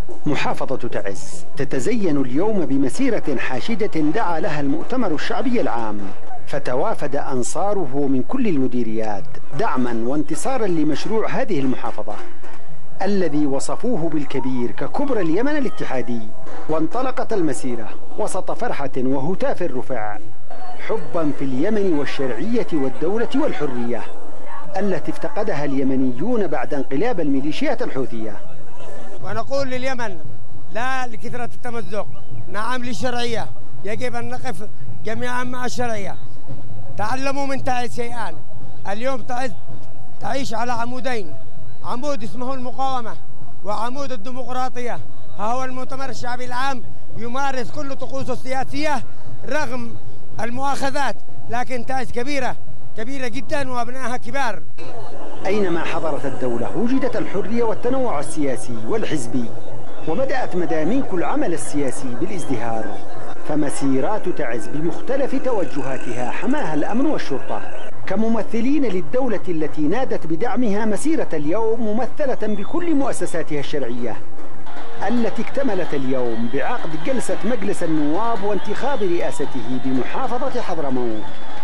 محافظة تعز تتزين اليوم بمسيرة حاشدة دعا لها المؤتمر الشعبي العام، فتوافد أنصاره من كل المديريات دعما وانتصارا لمشروع هذه المحافظة الذي وصفوه بالكبير ككبرى اليمن الاتحادي. وانطلقت المسيرة وسط فرحة وهتاف رفع، حبا في اليمن والشرعية والدولة والحرية التي افتقدها اليمنيون بعد انقلاب الميليشيات الحوثية. ونقول لليمن لا لكثرة التمزق، نعم للشرعية، يجب أن نقف جميعا مع الشرعية. تعلموا من تعز شيئان. اليوم تعز تعيش على عمودين، عمود اسمه المقاومة وعمود الديمقراطية. ها هو المؤتمر الشعبي العام يمارس كل طقوسه السياسية رغم المؤاخذات، لكن تعز كبيرة جدا وأبنائها كبار. أينما حضرت الدولة وجدت الحرية والتنوع السياسي والحزبي، وبدأت مداميك العمل السياسي بالازدهار، فمسيرات تعز بمختلف توجهاتها حماها الأمن والشرطة كممثلين للدولة التي نادت بدعمها. مسيرة اليوم ممثلة بكل مؤسساتها الشرعية التي اكتملت اليوم بعقد جلسة مجلس النواب وانتخاب رئاسته بمحافظة حضرموت.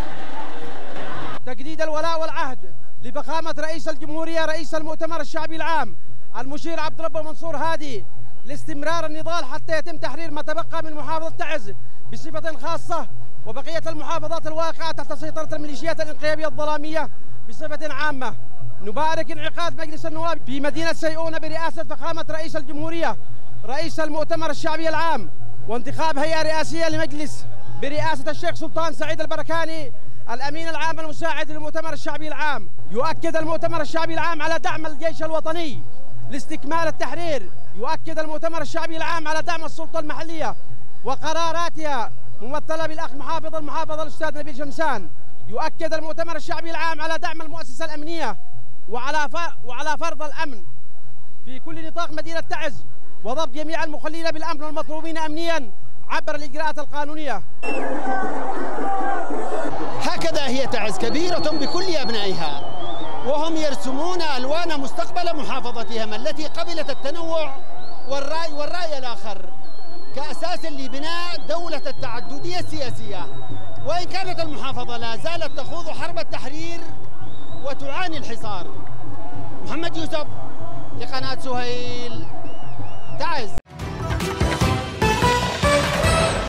تجديد الولاء والعهد لفخامة رئيس الجمهورية رئيس المؤتمر الشعبي العام المشير عبد رب منصور هادي لاستمرار النضال حتى يتم تحرير ما تبقى من محافظة تعز بصفة خاصة، وبقية المحافظات الواقعة تحت سيطرة الميليشيات الانقلابية الظلامية بصفة عامة. نبارك انعقاد مجلس النواب في مدينة سيئون برئاسة فخامة رئيس الجمهورية رئيس المؤتمر الشعبي العام، وانتخاب هيئة رئاسية لمجلس برئاسة الشيخ سلطان سعيد البركاني الأمين العام المساعد للمؤتمر الشعبي العام. يؤكد المؤتمر الشعبي العام على دعم الجيش الوطني لاستكمال التحرير. يؤكد المؤتمر الشعبي العام على دعم السلطة المحلية وقراراتها ممثلة بالأخ محافظ المحافظة الأستاذ نبيل شمسان. يؤكد المؤتمر الشعبي العام على دعم المؤسسة الأمنية وعلى فرض الأمن في كل نطاق مدينة تعز، وضبط جميع المخلين بالأمن والمطلوبين أمنيا عبر الإجراءات القانونية. هكذا هي تعز كبيرة بكل أبنائها، وهم يرسمون ألوان مستقبل محافظتهم التي قبلت التنوع والرأي الآخر كأساس لبناء دولة التعددية السياسية. وإن كانت المحافظة لا زالت تخوض حرب التحرير وتعاني الحصار. محمد يوسف لقناة سهيل تعز.